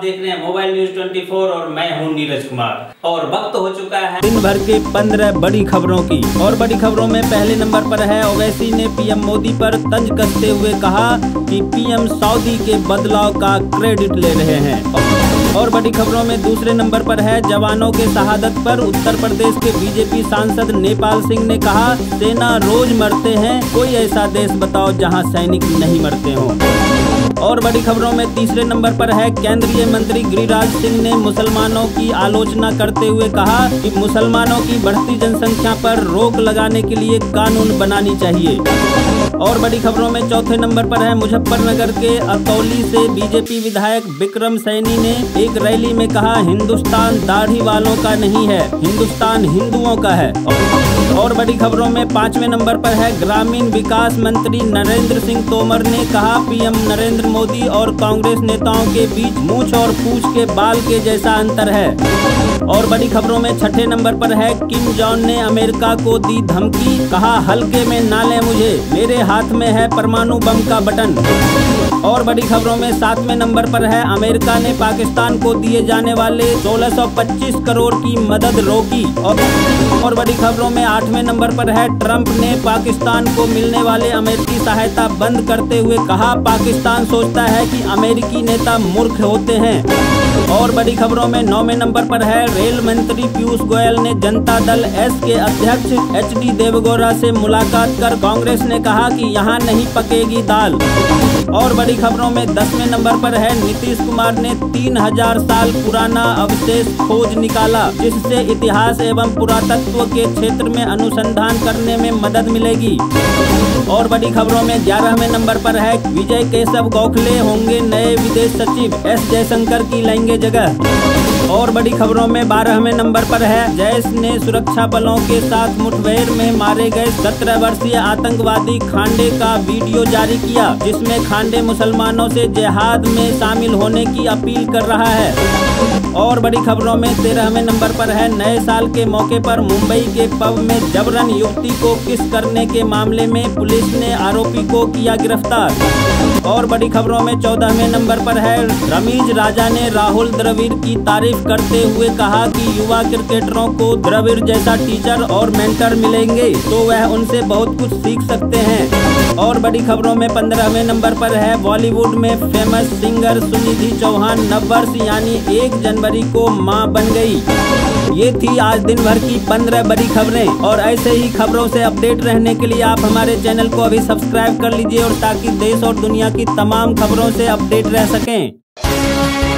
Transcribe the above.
देख रहे हैं मोबाइल न्यूज 24 और मैं हूं नीरज कुमार। और वक्त हो चुका है दिन भर के 15 बड़ी खबरों की। और बड़ी खबरों में पहले नंबर पर है, ओवैसी ने पीएम मोदी पर तंज कसते हुए कहा कि पीएम सऊदी के बदलाव का क्रेडिट ले रहे हैं। और बड़ी खबरों में दूसरे नंबर पर है, जवानों के शहादत पर उत्तर प्रदेश के बीजेपी सांसद नेपाल सिंह ने कहा, सेना रोज मरते हैं, कोई ऐसा देश बताओ जहां सैनिक नहीं मरते हों। और बड़ी खबरों में तीसरे नंबर पर है, केंद्रीय मंत्री गिरिराज सिंह ने मुसलमानों की आलोचना करते हुए कहा कि मुसलमानों की बढ़ती जनसंख्या पर रोक लगाने के लिए कानून बनानी चाहिए। और बड़ी खबरों में चौथे नंबर पर है, मुजफ्फरनगर के अतौली से बीजेपी विधायक विक्रम सैनी ने एक रैली में कहा, हिंदुस्तान दाढ़ी वालों का नहीं है, हिंदुस्तान हिंदुओं का है। और बड़ी खबरों में पांचवें नंबर पर है, ग्रामीण विकास मंत्री नरेंद्र सिंह तोमर ने कहा, पीएम नरेंद्र मोदी और कांग्रेस नेताओं के बीच मूंछ और पूंछ के बाल के जैसा अंतर है। और बड़ी खबरों में छठे नंबर पर है, किम जॉन ने अमेरिका को दी धमकी, कहा हल्के में ना ले मुझे, मेरे हाथ में है परमाणु बम का बटन। और बड़ी खबरों में सातवें नंबर पर है, अमेरिका ने पाकिस्तान को दिए जाने वाले 1625 करोड़ की मदद रोकी। और बड़ी खबरों में आठवें नंबर पर है, ट्रंप ने पाकिस्तान को मिलने वाले अमेरिकी सहायता बंद करते हुए कहा, पाकिस्तान सोचता है कि अमेरिकी नेता मूर्ख होते हैं। और बड़ी खबरों में नौवें नंबर पर है, रेल मंत्री पीयूष गोयल ने जनता दल एस के अध्यक्ष HD देवेगौड़ा से मुलाकात कर कांग्रेस ने कहा कि यहाँ नहीं पकेगी दाल। और बड़ी खबरों में 10वें नंबर पर है, नीतीश कुमार ने 3000 साल पुराना अवशेष खोज निकाला, जिससे इतिहास एवं पुरातत्व के क्षेत्र में अनुसंधान करने में मदद मिलेगी। और बड़ी खबरों में 11वें नंबर पर है, विजय केशव गोखले होंगे नए विदेश सचिव, S जयशंकर की लेंगे जगह। और बड़ी खबरों में 12वें नंबर पर है, जैश ने सुरक्षा बलों के साथ मुठभेड़ में मारे गए 17 वर्षीय आतंकवादी खांडे का वीडियो जारी किया, जिसमें खांडे मुसलमानों से जिहाद में शामिल होने की अपील कर रहा है। और बड़ी खबरों में 13वें नंबर पर है, नए साल के मौके पर मुंबई के पब में जबरन युवती को किस करने के मामले में पुलिस ने आरोपी को किया गिरफ्तार। और बड़ी खबरों में 14वें नंबर पर है, रमीज राजा ने राहुल द्रविड़ की तारीफ करते हुए कहा कि युवा क्रिकेटरों को द्रविड़ जैसा टीचर और मेंटर मिलेंगे तो वह उनसे बहुत कुछ सीख सकते हैं। और बड़ी खबरों में 15वें नंबर पर है, बॉलीवुड में फेमस सिंगर सुनिधि चौहान नववर्ष यानी 1 जनवरी को मां बन गई। ये थी आज दिन भर की 15 बड़ी खबरें। और ऐसे ही खबरों से अपडेट रहने के लिए आप हमारे चैनल को अभी सब्सक्राइब कर लीजिए, और ताकि देश और दुनिया की तमाम खबरों से अपडेट रह सकें।